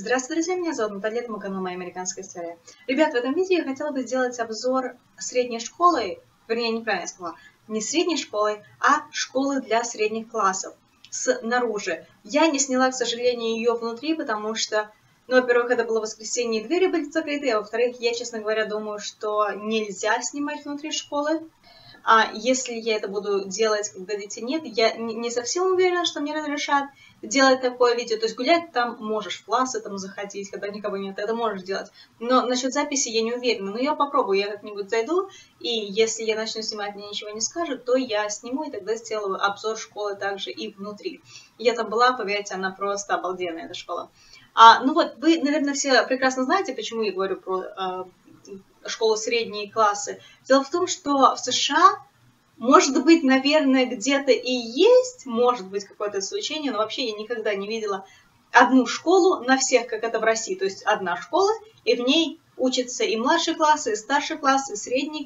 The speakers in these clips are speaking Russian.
Здравствуйте, друзья, меня зовут Наталья, это мой канал «Моя американская история». Ребят, в этом видео я хотела бы сделать обзор средней школы, вернее, неправильно я сказала, не средней школы, а школы для средних классов, снаружи. Я не сняла, к сожалению, ее внутри, потому что, ну, во-первых, это было воскресенье, и двери были закрыты, а во-вторых, я, честно говоря, думаю, что нельзя снимать внутри школы. А если я это буду делать, когда детей нет, я не совсем уверена, что мне разрешат делать такое видео. То есть гулять там можешь, в классы там заходить, когда никого нет, это можешь делать. Но насчет записи я не уверена. Но я попробую, я как-нибудь зайду, и если я начну снимать, мне ничего не скажут, то я сниму и тогда сделаю обзор школы также и внутри. Я там была, поверьте, она просто обалденная, эта школа. Ну вот, вы, наверное, все прекрасно знаете, почему я говорю про школу средние классы. Дело в том, что в США, может быть, наверное, где-то и есть, может быть, какое-то исключение, но вообще я никогда не видела одну школу на всех, как это в России. То есть одна школа, и в ней учатся и младшие классы, и старшие классы, и средние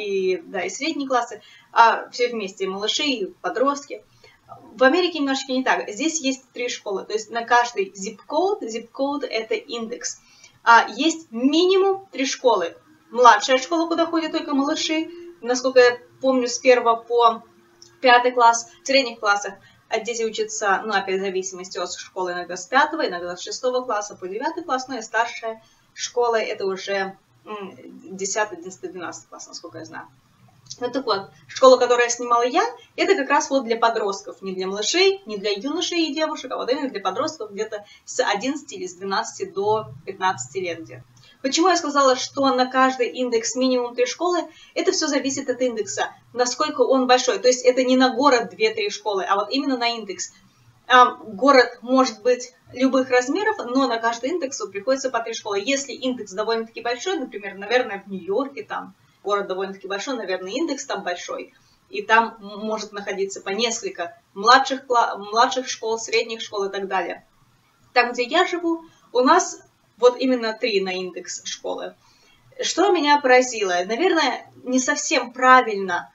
классы, все вместе, и малыши, и подростки. В Америке немножечко не так. Здесь есть 3 школы, то есть на каждый zip-code это индекс. Есть минимум 3 школы. Младшая школа, куда ходят только малыши, насколько я помню, с 1 по 5 класс. В средних классах дети учатся, ну, опять в зависимости от школы, иногда с 5, иногда с 6 класса по 9 класс, ну, и старшая школа, это уже 10, 11, 12 класс, насколько я знаю. Ну, так вот, школа, которую я снимала я, это как раз вот для подростков, не для малышей, не для юношей и девушек, а вот именно для подростков где-то с 11 или с 12 до 15 лет где-то. Почему я сказала, что на каждый индекс минимум 3 школы? Это все зависит от индекса, насколько он большой. То есть это не на город 2-3 школы, а вот именно на индекс. Город может быть любых размеров, но на каждый индекс приходится по 3 школы. Если индекс довольно-таки большой, например, наверное, в Нью-Йорке там город довольно-таки большой, наверное, индекс там большой, и там может находиться по несколько младших школ, средних школ и так далее. Там, где я живу, у нас вот именно 3 на индекс школы. Что меня поразило? Наверное, не совсем правильно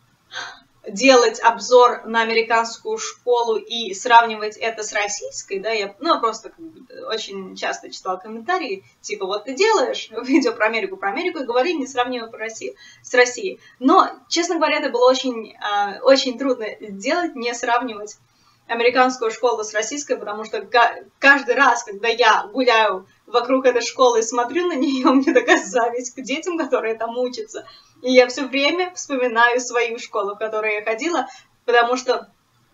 делать обзор на американскую школу и сравнивать это с российской, да, я просто очень часто читала комментарии, типа, вот ты делаешь видео про Америку и говори, не сравнивай с Россией. Но, честно говоря, это было очень трудно сделать, не сравнивать американскую школу с российской, потому что каждый раз, когда я гуляю вокруг этой школы и смотрю на нее, мне такая зависть к детям, которые там учатся. И я все время вспоминаю свою школу, в которой я ходила, потому что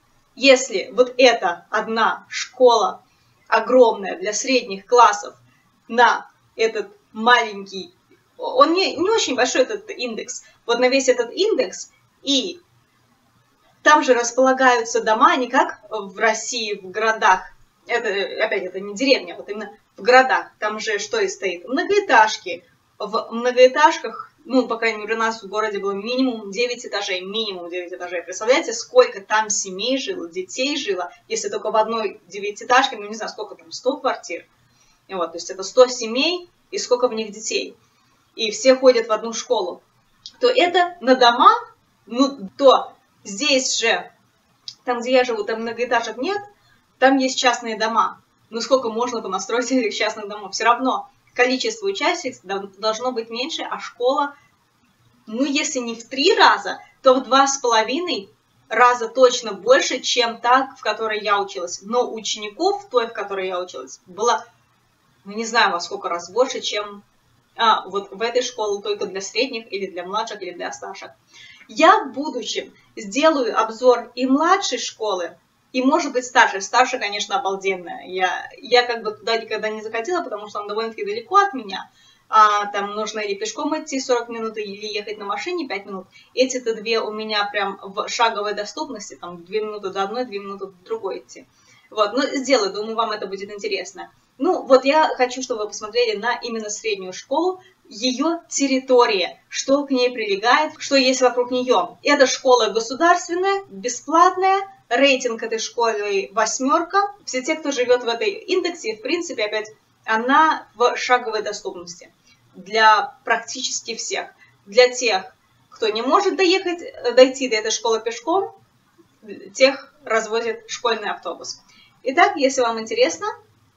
если вот эта одна школа огромная для средних классов на этот маленький, он не очень большой этот индекс, вот на весь этот индекс, и там же располагаются дома, не как в России, в городах. Это не деревня, вот именно в городах. Там же что и стоит? Многоэтажки. В многоэтажках, ну, по крайней мере, у нас в городе было минимум 9 этажей. Минимум 9 этажей. Представляете, сколько там семей жило, детей жило, если только в одной 9-этажке, ну, не знаю, сколько там, 100 квартир. И вот, то есть это 100 семей, и сколько в них детей. И все ходят в одну школу. То это на дома, ну, то здесь же, там, где я живу, там многоэтажек нет, там есть частные дома. Ну, сколько можно понастроить этих частных домов? Все равно количество участников должно быть меньше, а школа, ну, если не в 3 раза, то в 2,5 раза точно больше, чем та, в которой я училась. Но учеников в той, в которой я училась, было, ну, не знаю, во сколько раз больше, чем вот в этой школе только для средних, или для младших, или для старших. Я в будущем сделаю обзор и младшей школы, и, может быть, старшей. Старшая, конечно, обалденная. Я как бы туда никогда не заходила, потому что она довольно-таки далеко от меня. Там нужно или пешком идти 40 минут, или ехать на машине 5 минут. Эти-то 2 у меня прям в шаговой доступности, там 2 минуты до одной, 2 минуты до другой идти. Вот, ну, сделаю, думаю, вам это будет интересно. Ну, вот я хочу, чтобы вы посмотрели на именно среднюю школу, ее территория, что к ней прилегает, что есть вокруг нее. Эта школа государственная, бесплатная, рейтинг этой школы 8. Все те, кто живет в этой индексе, в принципе, опять, она в шаговой доступности для практически всех. Для тех, кто не может дойти до этой школы пешком, тех развозит школьный автобус. Итак, если вам интересно,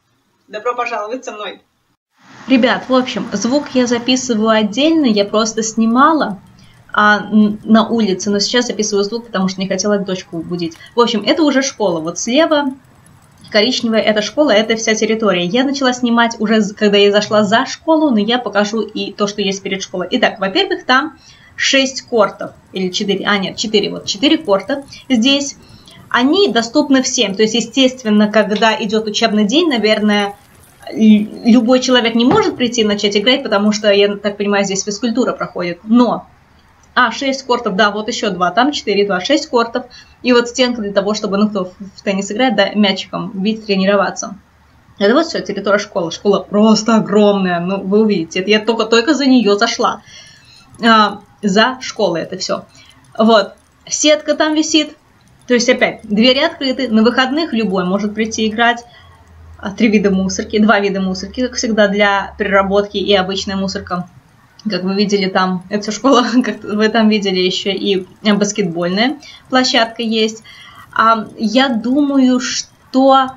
Добро пожаловать со мной. Ребят, в общем, звук я записываю отдельно, я просто снимала на улице, но сейчас записываю звук, потому что не хотела дочку будить. В общем, это уже школа. Вот слева коричневая это школа, это вся территория. Я начала снимать уже, когда я зашла за школу, но я покажу и то, что есть перед школой. Итак, во-первых, там 6 кортов, или 4, 4, вот 4 корта здесь. Они доступны всем, то есть, естественно, когда идет учебный день, наверное, любой человек не может прийти и начать играть, потому что, я так понимаю, здесь физкультура проходит. Но, 6 кортов, да, вот еще 2, там 4, 2, 6 кортов. И вот стенка для того, чтобы, кто в теннис играет, да, мячиком, видите, тренироваться. Это вот все, территория школы. Школа просто огромная, ну, вы увидите. Это я только за нее зашла. За школой это все. Вот, сетка там висит. То есть, опять, двери открыты. На выходных любой может прийти играть. 3 вида мусорки, 2 вида мусорки, как всегда, для переработки и обычная мусорка. Как вы видели там, это школа, как вы там видели еще и баскетбольная площадка есть. Я думаю, что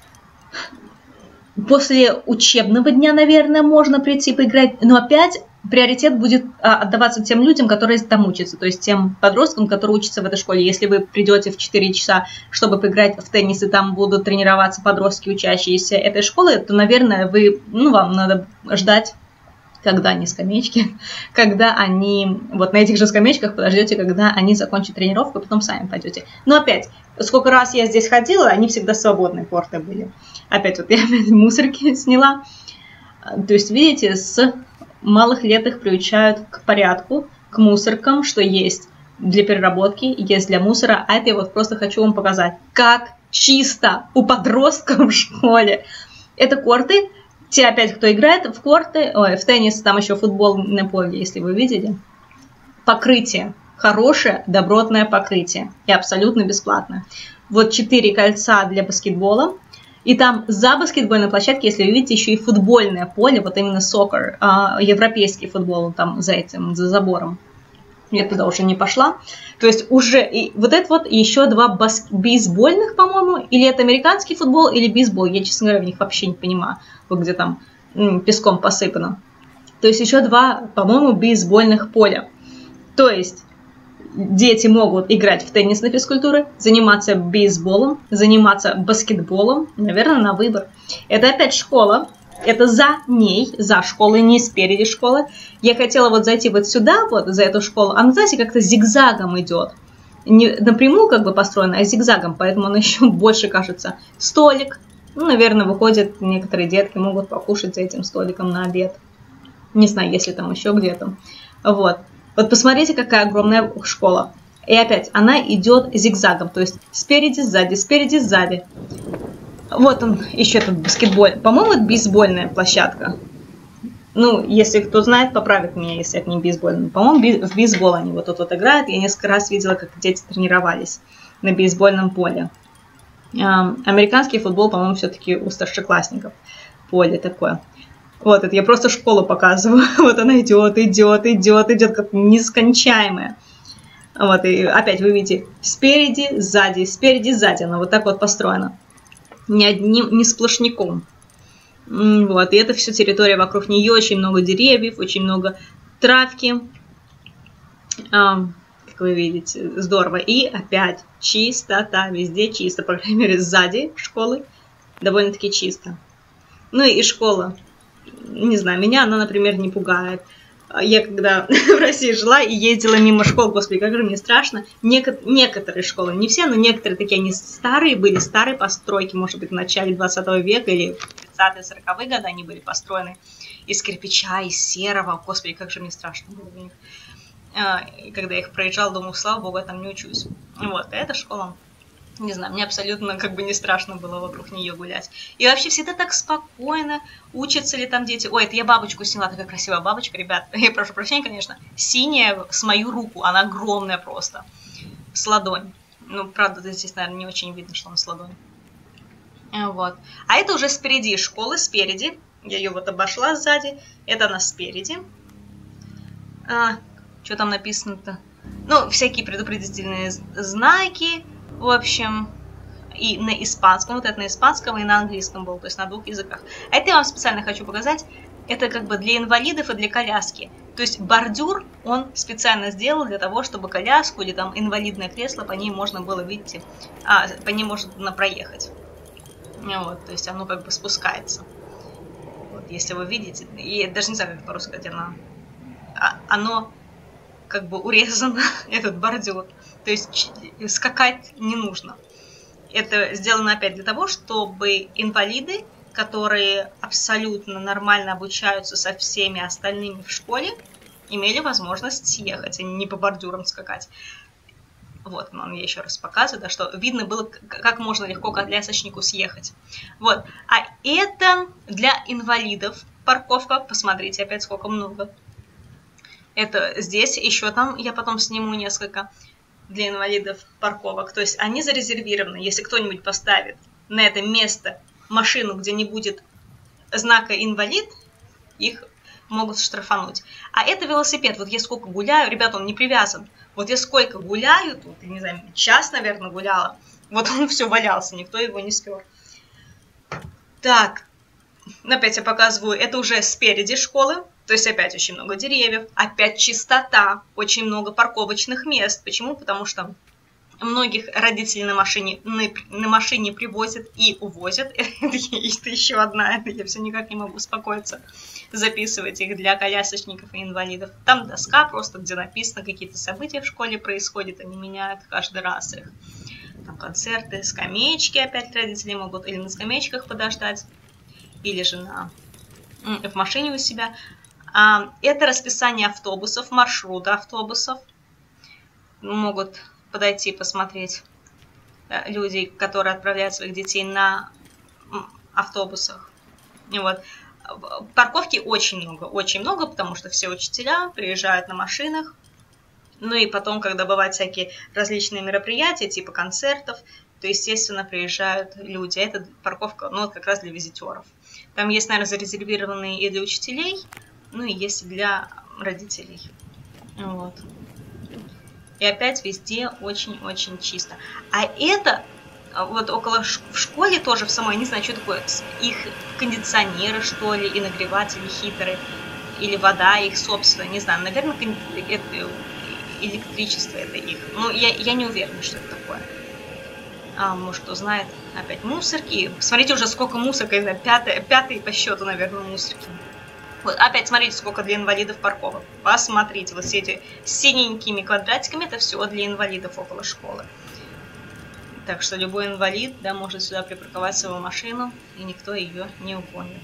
после учебного дня, наверное, можно прийти поиграть, но опять приоритет будет отдаваться тем людям, которые там учатся, то есть тем подросткам, которые учатся в этой школе. Если вы придете в 4 часа, чтобы поиграть в теннис, и там будут тренироваться подростки, учащиеся этой школы, то, наверное, вам надо ждать, когда они скамеечки, когда они вот на этих же скамеечках подождете, когда они закончат тренировку, потом сами пойдете. Но опять, сколько раз я здесь ходила, они всегда свободные корты были. Опять вот я мусорки сняла. То есть, видите, с малых лет их приучают к порядку, к мусоркам, что есть для переработки, есть для мусора. А это я вот просто хочу вам показать, как чисто у подростков в школе. Это корты. Те опять, кто играет в корты, в теннис, там еще футбол на поле, если вы видели. Покрытие. Хорошее, добротное покрытие. И абсолютно бесплатное. Вот 4 кольца для баскетбола. И там за баскетбольной площадкой, если вы видите, еще и футбольное поле, вот именно soccer, европейский футбол там за забором. Я туда уже не пошла. То есть уже и вот это вот еще 2 бейсбольных, по-моему, или это американский футбол, или бейсбол. Я, честно говоря, в них вообще не понимаю, вот где там песком посыпано. То есть еще 2, по-моему, бейсбольных поля. То есть дети могут играть в теннис на физкультуре, заниматься бейсболом, заниматься баскетболом, наверное, на выбор. Это опять школа. Это за ней, за школой, не спереди школы. Я хотела вот зайти вот сюда, вот за эту школу. Она, знаете, как-то зигзагом идет. Не напрямую как бы построена, а зигзагом, поэтому она еще больше кажется. Столик. Ну, наверное, выходят некоторые детки, могут покушать за этим столиком на обед. Не знаю, если там еще где-то. Вот. Вот посмотрите, какая огромная школа. И опять, она идет зигзагом, то есть спереди, сзади. Вот он, еще тут баскетбол. По-моему, это бейсбольная площадка. Ну, если кто знает, поправит меня, если это не бейсбольная. По-моему, в бейсбол они вот тут вот играют. Я несколько раз видела, как дети тренировались на бейсбольном поле. Американский футбол, по-моему, все-таки у старшеклассников поле такое. Вот, это я просто школу показываю. Вот она идет, как нескончаемая. Вот, и опять вы видите, спереди, сзади. Она вот так вот построена. Не сплошняком. Вот, и это все территория вокруг нее, очень много деревьев, очень много травки. Как вы видите, здорово. И опять чистота, везде чисто, по крайней мере, сзади школы довольно-таки чисто. Ну и школа, не знаю, меня она, например, не пугает. Я когда в России жила и ездила мимо школ, господи, как же мне страшно. Некоторые школы, не все, но некоторые такие, они старые были, старые постройки, может быть, в начале 20 века или 30-40-е годы они были построены из кирпича, из серого. Господи, как же мне страшно было в них. И когда я их проезжала, думаю, слава богу, я там не учусь. Вот, эта школа, не знаю, мне абсолютно как бы не страшно было вокруг нее гулять. И вообще всегда так спокойно, учатся ли там дети. Ой, это я бабочку сняла, такая красивая бабочка, ребят. Я прошу прощения, конечно. Синяя, с мою руку, она огромная просто. С ладонь. Ну, правда, здесь, наверное, не очень видно, что она с ладонь. Вот. А это уже спереди школы, спереди. Я ее вот обошла сзади. Это она спереди. Что там написано-то? Ну, всякие предупредительные знаки. В общем, и на испанском, вот это на испанском и на английском был, то есть на двух языках. А это я вам специально хочу показать, это как бы для инвалидов и для коляски. То есть бордюр он специально сделал для того, чтобы коляску или там инвалидное кресло, по ней можно было, видите, по ней можно проехать. Вот, то есть оно как бы спускается. Вот, если вы видите, я даже не знаю, как это по-русски сказать, оно как бы урезано, этот бордюр. То есть скакать не нужно. Это сделано опять для того, чтобы инвалиды, которые абсолютно нормально обучаются со всеми остальными в школе, имели возможность съехать, а не по бордюрам скакать. Вот, вам я еще раз показываю, да, что видно было, как можно легко колясочнику съехать. Вот, а это для инвалидов парковка, посмотрите опять сколько много. Это здесь, еще там я потом сниму несколько для инвалидов парковок. То есть они зарезервированы, если кто-нибудь поставит на это место машину, где не будет знака инвалид, их могут штрафануть. А это велосипед. Вот я сколько гуляю, ребята, он не привязан. Вот я сколько гуляю, тут, не знаю, час, наверное, гуляла. Вот он все валялся, никто его не спер. Так, опять я показываю, это уже спереди школы. То есть опять очень много деревьев, опять чистота, очень много парковочных мест. Почему? Потому что многих родителей на машине привозят и увозят. Это еще одна, это я все никак не могу успокоиться. Записывать их для колясочников и инвалидов. Там доска просто, где написано, какие-то события в школе происходят, они меняют каждый раз их. Там концерты, скамеечки опять родители могут или на скамеечках подождать, или же в машине у себя. Это расписание автобусов, маршрута автобусов. Могут подойти посмотреть люди, которые отправляют своих детей на автобусах. И вот. Парковки очень много, потому что все учителя приезжают на машинах. Ну и потом, когда бывают всякие различные мероприятия, типа концертов, то, естественно, приезжают люди. Это парковка, ну, как раз для визитеров. Там есть, наверное, зарезервированные и для учителей, ну и есть и для родителей. Вот. И опять везде очень-очень чисто. А это вот около в школе тоже в самой, не знаю, что такое, их кондиционеры, что ли, и нагреватели хитрые, или вода их собственная, не знаю, наверное, это электричество это их. Ну, я не уверена, что это такое. Может, кто знает, опять мусорки. Смотрите уже, сколько мусорки, пятый по счету, наверное, мусорки. Вот, опять смотрите, сколько для инвалидов парковок. Посмотрите, вот все эти синенькими квадратиками, это все для инвалидов около школы. Так что любой инвалид, да, может сюда припарковать свою машину, и никто ее не угонит.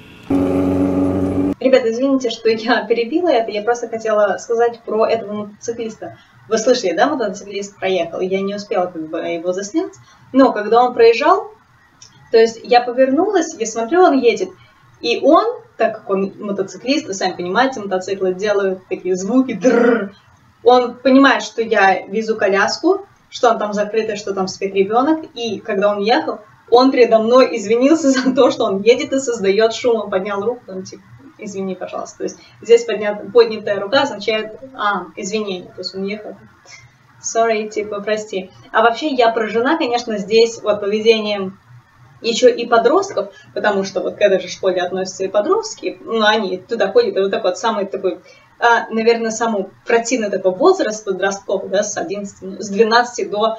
Ребята, извините, что я перебила это, я просто хотела сказать про этого мотоциклиста. Вы слышали, да, мотоциклист проехал, я не успела как бы его заснять, но когда он проезжал, то есть я повернулась, я смотрю, он едет, и он, так как он мотоциклист, вы сами понимаете, мотоциклы делают такие звуки, дрррр, он понимает, что я везу коляску, что он там закрытый, что там спит ребенок, и когда он ехал, он передо мной извинился за то, что он едет и создает шум, он поднял руку, там, типа, извини, пожалуйста. То есть здесь поднятая рука означает извинение, то есть он ехал, sorry, типа, прости. А вообще я поражена, конечно, здесь вот поведением еще и подростков, потому что вот к этой же школе относятся и подростки, ну, они туда ходят, и вот такой вот самый такой, наверное, самый противный такой возраст подростковый, да, с 12 до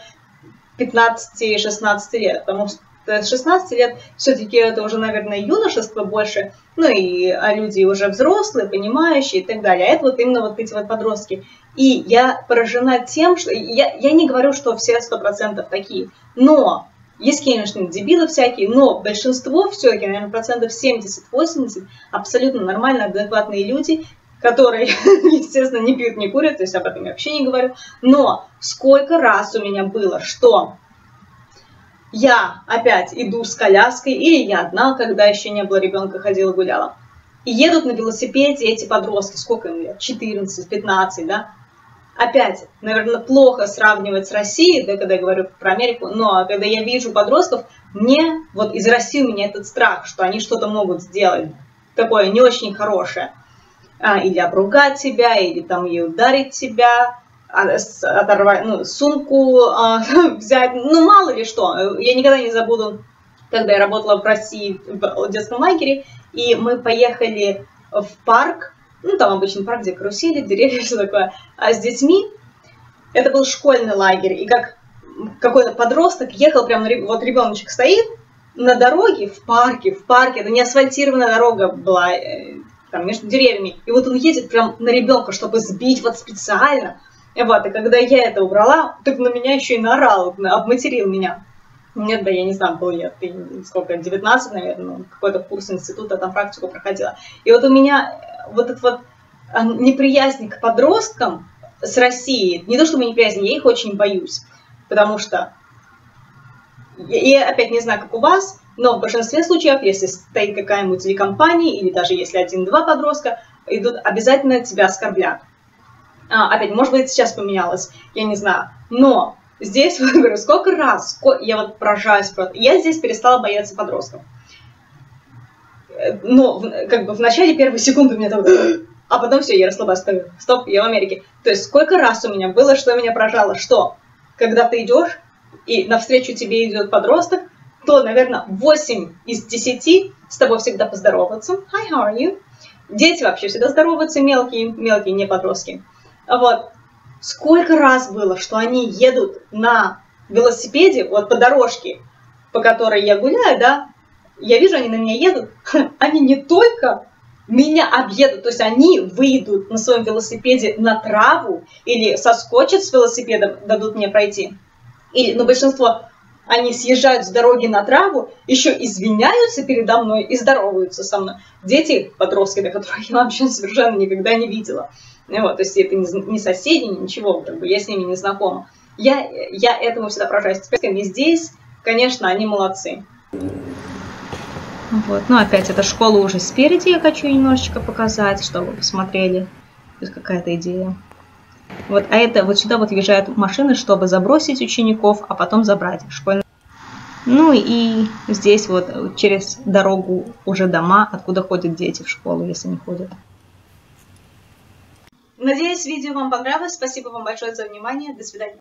15-16 лет, потому что с 16 лет все-таки это уже, наверное, юношество больше, ну и люди уже взрослые, понимающие и так далее. А это вот именно вот эти вот подростки. И я поражена тем, что я не говорю, что все 100% такие, но есть, конечно, дебилы всякие, но большинство все-таки, наверное, процентов 70-80 абсолютно нормально, адекватные люди, которые, естественно, не пьют, не курят, то есть об этом я вообще не говорю. Но сколько раз у меня было, что я опять иду с коляской, или я одна, когда еще не было ребенка, ходила, гуляла. И едут на велосипеде эти подростки, сколько им лет, 14, 15, да. Опять, наверное, плохо сравнивать с Россией, да, когда я говорю про Америку, но когда я вижу подростков, мне, вот из России у меня этот страх, что они что-то могут сделать такое не очень хорошее. Или обругать тебя, или там и ударить тебя, оторвать, ну, сумку взять, ну, мало ли что. Я никогда не забуду, когда я работала в России в детском лагере, и мы поехали в парк, ну, там обычный парк, где карусели, деревья, все такое, а с детьми. Это был школьный лагерь, и как какой-то подросток ехал прямо, вот ребеночек стоит на дороге в парке, это не асфальтированная дорога была, там, между деревьями, и вот он едет прям на ребенка, чтобы сбить вот специально, вот, и когда я это убрала, так на меня еще и наорал, обматерил меня. Нет, да, я не знаю, был я, сколько, 19, наверное, какой-то курс института, там практику проходила. И вот у меня вот эта вот неприязнь к подросткам с Россией, не то чтобы неприязнь, я их очень боюсь, потому что, я опять не знаю, как у вас, но в большинстве случаев, если стоит какая-нибудь телекомпания, или даже если 1-2 подростка, идут, обязательно тебя оскорблят. Опять, может быть, сейчас поменялось, я не знаю, но здесь, вот говорю, сколько раз, я вот поражаюсь просто, я здесь перестала бояться подростков. Но, как бы, в начале первой секунды у меня там, а потом все, я расслабляюсь, стоп, я в Америке. То есть, сколько раз у меня было, что меня поражало, что, когда ты идешь, и навстречу тебе идет подросток, то, наверное, 8 из 10 с тобой всегда поздороваться. Hi, how are you? Дети вообще всегда здороваются, мелкие, не подростки. Вот. Сколько раз было, что они едут на велосипеде, вот по дорожке, по которой я гуляю, да, я вижу, они на меня едут, они не только меня объедут, то есть они выйдут на своем велосипеде на траву или соскочат с велосипедом, дадут мне пройти. Или, ну, большинство, они съезжают с дороги на траву, еще извиняются передо мной и здороваются со мной. Дети, подростки, до которых я вообще совершенно никогда не видела. Вот, то есть это не соседи, ничего, как бы я с ними не знакома. Я этому всегда поражаюсь. И здесь, конечно, они молодцы. Вот, ну опять, эта школа уже спереди, я хочу немножечко показать, чтобы вы посмотрели. То есть какая-то идея. Вот, а это вот сюда вот въезжают машины, чтобы забросить учеников, а потом забрать школьные. Ну и здесь вот через дорогу уже дома, откуда ходят дети в школу, если не ходят. Надеюсь, видео вам понравилось. Спасибо вам большое за внимание. До свидания.